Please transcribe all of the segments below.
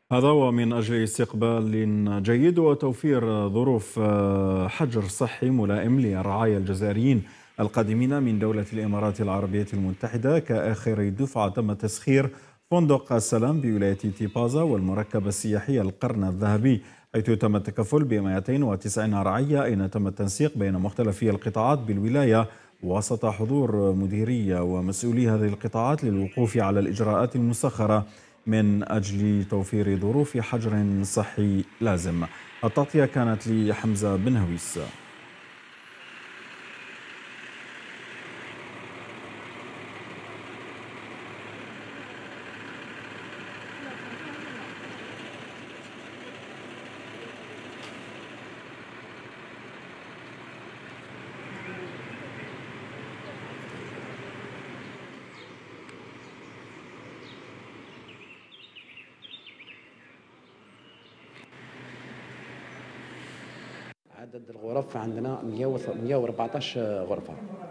هذا ومن أجل استقبال جيد وتوفير ظروف حجر صحي ملائم للرعايا الجزائريين القادمين من دولة الإمارات العربية المتحدة. كآخر دفعة تم تسخير فندق السلام بولاية تيبازا والمركب السياحي القرن الذهبي، حيث تم التكفل ب 290 رعية، أين تم التنسيق بين مختلف القطاعات بالولاية وسط حضور مديري ومسؤولي هذه القطاعات للوقوف على الإجراءات المسخرة من أجل توفير ظروف حجر صحي لازم. التغطية كانت لحمزة بن هويس. عدد الغرف عندنا 114 غرفة.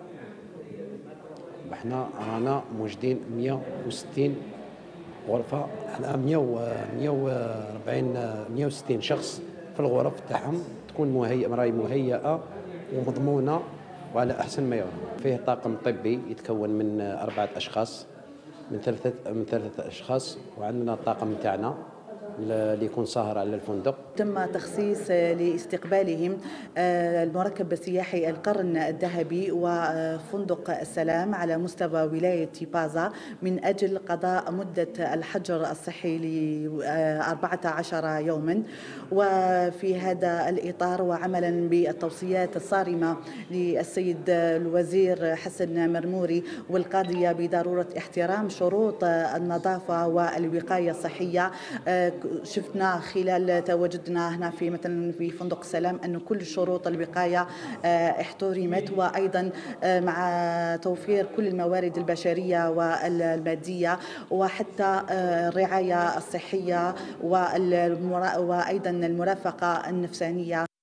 احنا رانا موجدين 160 غرفة على 140 160 شخص في الغرف تاعهم، تكون مهيئة ومضمونة وعلى أحسن ما يرام. فيه طاقم طبي يتكون من 4 أشخاص، من ثلاثة أشخاص، وعندنا الطاقم تاعنا اللي يكون ساهر على الفندق. تم تخصيص لاستقبالهم المركب السياحي القرن الذهبي وفندق السلام على مستوى ولاية تيبازا من أجل قضاء مدة الحجر الصحي ل 14 يوما. وفي هذا الإطار وعملا بالتوصيات الصارمة للسيد الوزير حسن مرموري والقاضية بضرورة احترام شروط النظافة والوقاية الصحية، شفنا خلال تواجدنا هنا في مثلا في فندق سلام أن كل شروط الوقاية احترمت، وأيضا مع توفير كل الموارد البشرية والمادية وحتى الرعاية الصحية وأيضا المرافقة النفسانية.